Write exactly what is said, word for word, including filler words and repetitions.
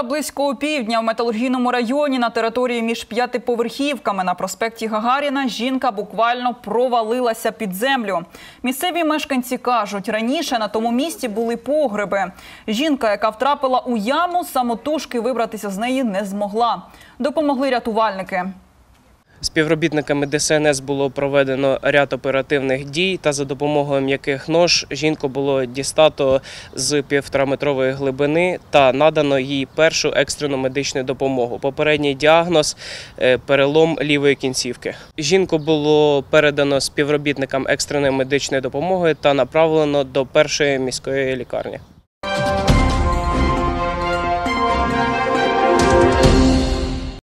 Вчора близько опівдня в Металургійному районі на території між п'ятиповерхівками на проспекті Гагаріна жінка буквально провалилася під землю. Місцеві мешканці кажуть, раніше на тому місці були погреби. Жінка, яка втрапила у яму, самотужки вибратися з неї не змогла. Допомогли рятувальники. Співробітниками Де Се Ен Ес було проведено ряд оперативних дій та за допомогою м'яких нож жінку було дістато з півтораметрової глибини та надано їй першу екстрену медичну допомогу. Попередній діагноз – перелом лівої кінцівки. Жінку було передано співробітникам екстреної медичної допомоги та направлено до першої міської лікарні.